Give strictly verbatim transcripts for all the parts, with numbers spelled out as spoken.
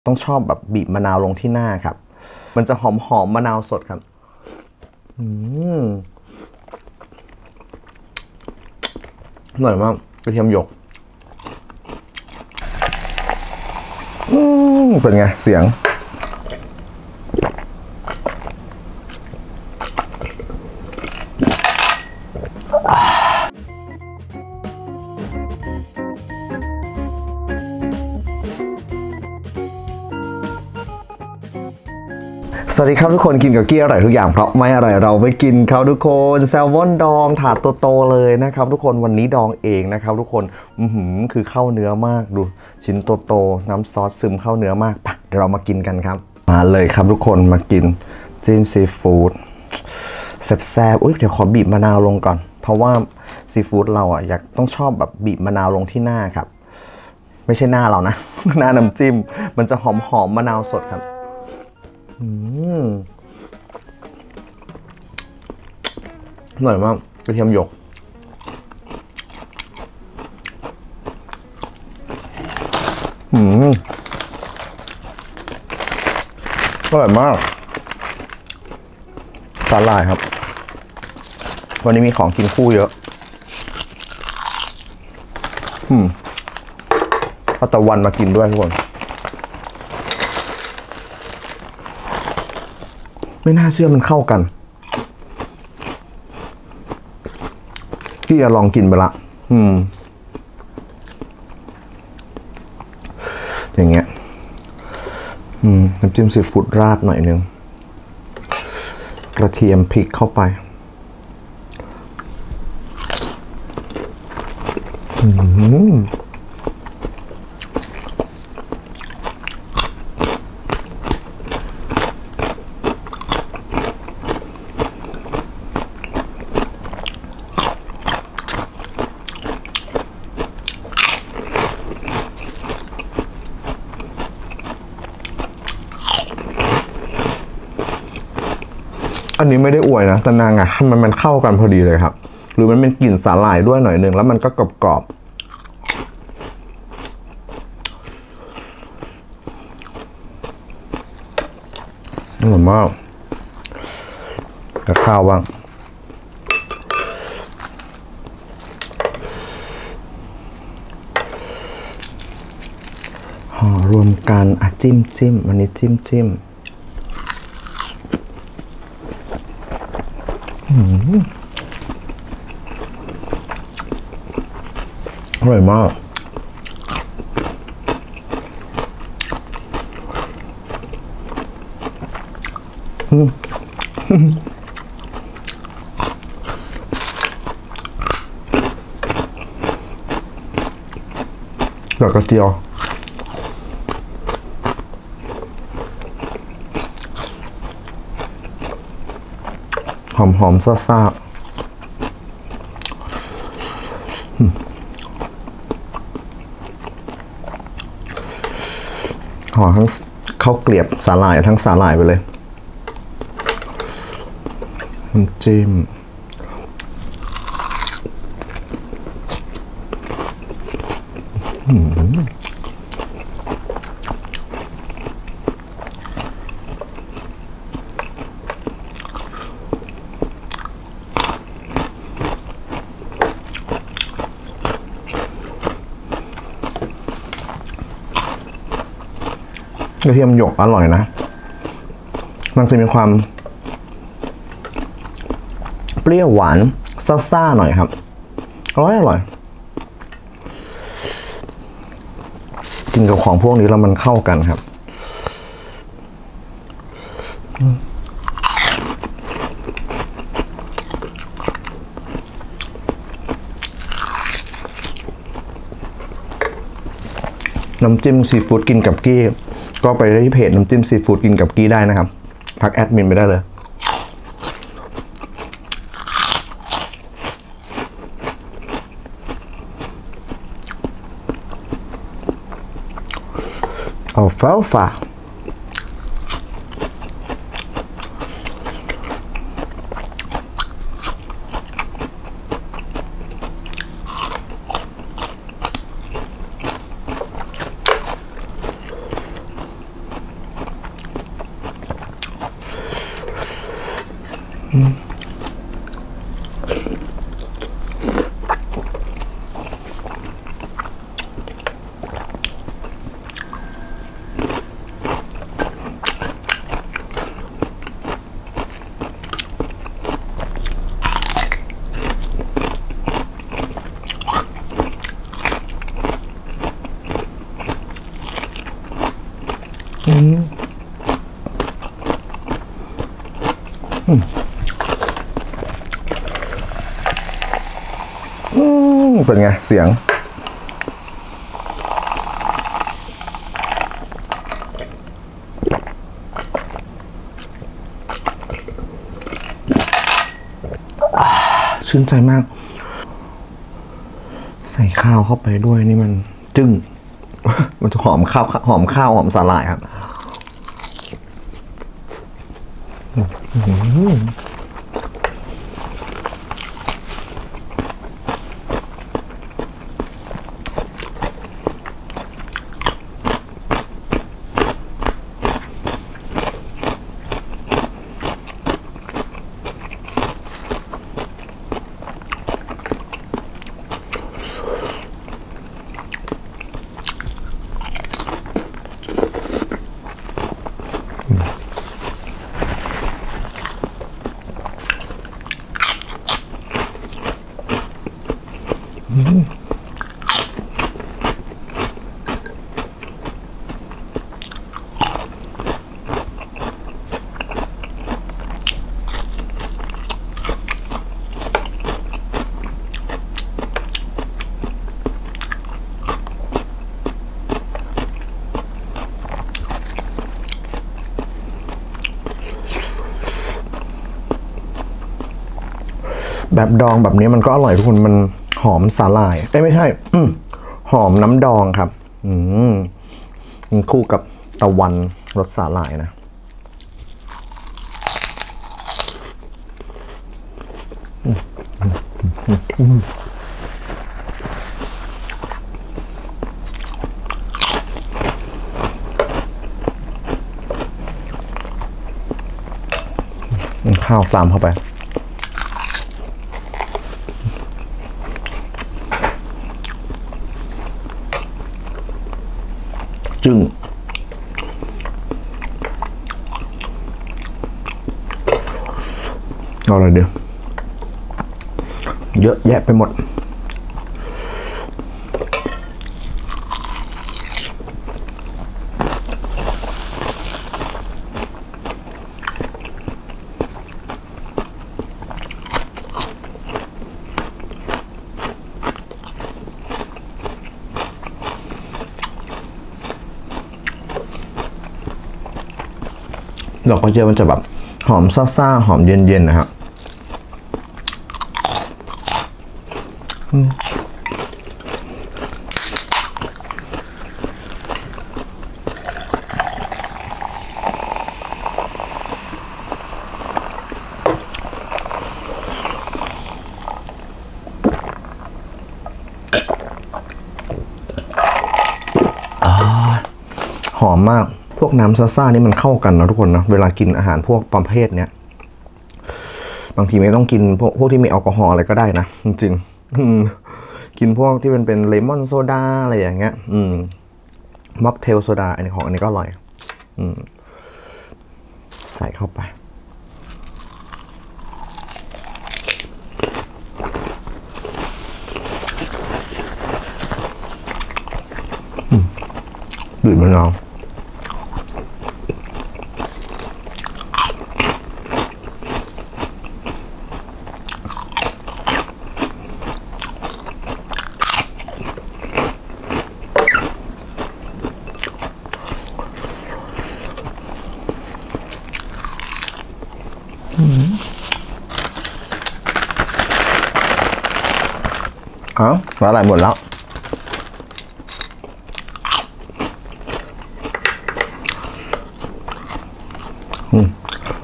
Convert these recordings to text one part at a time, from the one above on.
ต้องชอบแบบบีบมะนาวลงที่หน้าครับมันจะหอมหอมมะนาวสดครับอืมอร่อยมากกระเทียมหยกอืมเป็นไงเสียงสวัสดีครับทุกคนกินกับกี้อร่อยทุกอย่างเพราะไม่อร่อยเราไม่กินครับทุกคนแซลมอนดองถาดโตๆเลยนะครับทุกคนวันนี้ดองเองนะครับทุกคนอือหือคือเข้าเนื้อมากดูชิ้นโตๆน้ำซอสซึมเข้าเนื้อมากปะเดี๋ยวเรามากินกันครับมาเลยครับทุกคนมากินจิ้มซีฟู้ดแซ่บๆอุ้ยเดี๋ยวขอบีบมะนาวลงก่อนเพราะว่าซีฟู้ดเราอ่ะอยากต้องชอบแบบบีบมะนาวลงที่หน้าครับไม่ใช่หน้าเรานะ หน้าน้ำจิ้มมันจะหอมๆมะนาวสดครับอืมอร่อยมากกระเทียมหยกอืมอร่อยมากสาหร่ายครับวันนี้มีของกินคู่เยอะอืมเอาตะวันมากินด้วยทุกคนไม่น่าเชื่อมันเข้ากันพี่จะลองกินไปละอืมอย่างเงี้ยอืมน้ำจิ้มซีฟู้ดราดหน่อยนึงกระเทียมพริกเข้าไปอืมอันนี้ไม่ได้อวยนะแต่นางอะมันมันเข้ากันพอดีเลยครับหรือมันเป็นกลิ่นสาหร่ายด้วยหน่อยนึงแล้วมันก็กรอบๆอร่อยมากกับข้าวบ้างห่อรวมกันอ่ะจิ้มจิ้มวันนี้จิ้มจิ้มอร่อยมากดอกกระเจียวหอมหอมซ่าซ่าห่อทั้งข้าวเกลียบสาหร่ายทั้งสาหร่ายไปเลยน้ำจิ้มกระเทียมหยกอร่อยนะมันจะมีความเปรี้ยวหวานซ่าๆหน่อยครับอร่อยอร่อยกินกับของพวกนี้แล้วมันเข้ากันครับน้ำจิ้มซีฟู้ดกินกับกี้ก็ไปได้ที่เพจน้ำจิ้มซีฟู้ดกินกับกี้ได้นะครับทักแอดมินไปได้เลยอัลฟาฟาอืมอืมอืมเป็นไงเสียงชื่นใจมากใส่ข้าวเข้าไปด้วยนี่มันจึ้งมันจะหอมข้าวหอมข้าวหอมสาหร่ายครับแบบดองแบบนี้มันก็อร่อยทุกคนมันหอมสาหร่ายเอ้ยไม่ใช่อืมหอมน้ำดองครับอืมคู่กับตะวันรสสาหร่ายนะข้าวตามเข้าไปจึงเอาอะไรเดี๋ยวเยอะแยะไปหมดดอกกระเจียวมันจะแบบหอมซ่าๆหอมเย็นๆนะครับหอมมากพวกน้ำซ่าๆนี่มันเข้ากันนะทุกคนนะเวลากินอาหารพวกประเภทเนี้ยบางทีไม่ต้องกินพวกพวกที่มีแอลกอฮอล์อะไรก็ได้นะจริงๆกินพวกที่เป็นเป็นเลมอนโซดาอะไรอย่างเงี้ยอืมม็อกเทลโซดาอันนี้ของอันนี้ก็อร่อยอืมใส่เข้าไปบีบมะนาวอ๋อสาหร่ายหมดแล้วอืม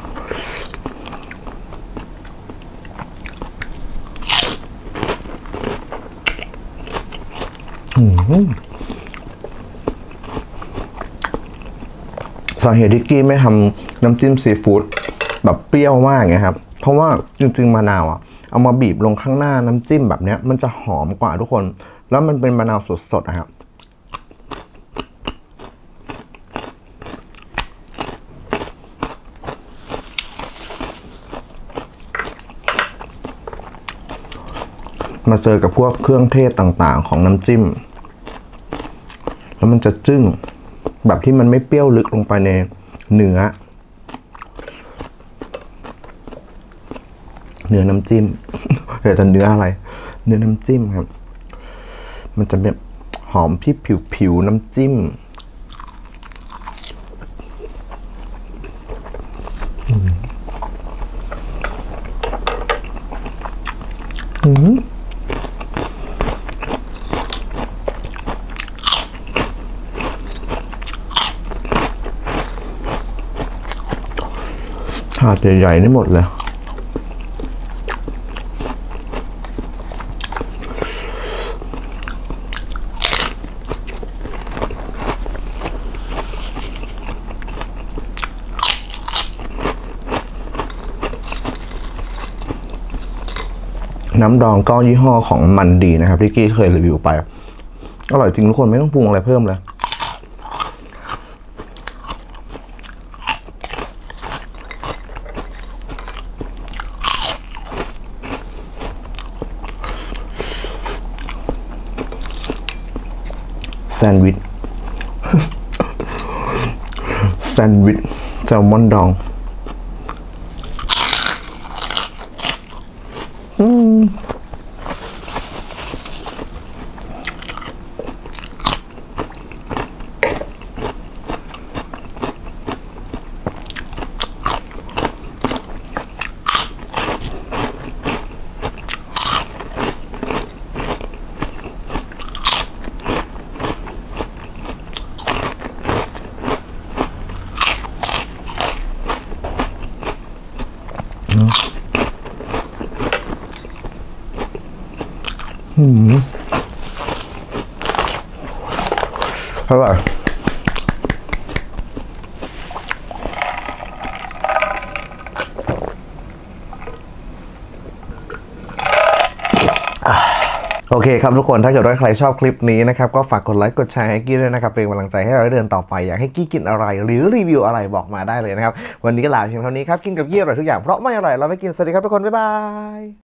อืมสาเหตุที่กี้ไม่ทำน้ำจิ้มซีฟู้ดแบบเปรี้ยวมากไงครับเพราะว่าจริงๆมะนาวอ่ะเอามาบีบลงข้างหน้าน้ำจิ้มแบบเนี้ยมันจะหอมกว่าทุกคนแล้วมันเป็นมะนาวสดๆนะครับมาเจอกับพวกเครื่องเทศต่างๆของน้ำจิ้มแล้วมันจะจึ้งแบบที่มันไม่เปรี้ยวลึกลงไปในเนื้อเนื้อน้ำจิ้มเดี๋ยวจะเนื้ออะไรเนื้อน้ำจิ้มครับมันจะแบบหอมที่ผิวๆน้ำจิ้มอืมถาดใหญ่ๆนี่หมดเลยน้ำดองก็ยี่ห้อของมันดีนะครับที่กี้เคยรีวิวไปอร่อยจริงทุกคนไม่ต้องปรุงอะไรเพิ่มเลยแซนด์วิชแซนด์วิชแซลมอนดองอืมอืมอร่อยโอเคครับทุกคนถ้าเกิดว่าใครชอบคลิปนี้นะครับก็ฝากกดไลค์กดแชร์ให้กี้ด้วยนะครับเป็นกำลังใจให้เราได้เดินต่อไปอยากให้กี้กินอะไรหรือรีวิวอะไรบอกมาได้เลยนะครับวันนี้ก็ลาเพียงเท่านี้ครับกินกับกี้อร่อยทุกอย่างเพราะไม่อร่อยเราไม่กินสวัสดีครับทุกคนบ๊ายบาย